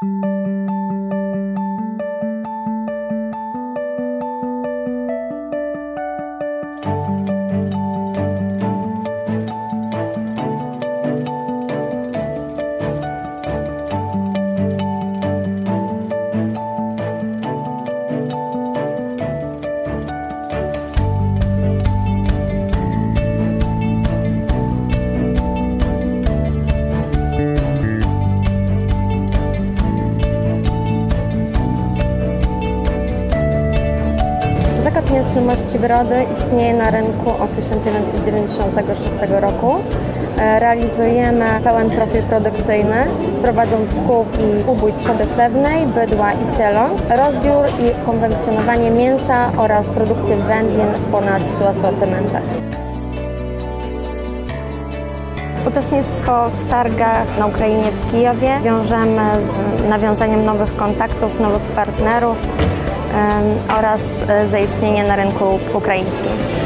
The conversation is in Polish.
Zakład Mięsny Mości Brody istnieje na rynku od 1996 roku. Realizujemy pełen profil produkcyjny, prowadząc skup i ubój trzody chlewnej, bydła i cieląt, rozbiór i konwencjonowanie mięsa oraz produkcję wędlin w ponad 100 asortymentach. Uczestnictwo w targach na Ukrainie w Kijowie wiążemy z nawiązaniem nowych kontaktów, nowych partnerów oraz zaistnienie na rynku ukraińskim.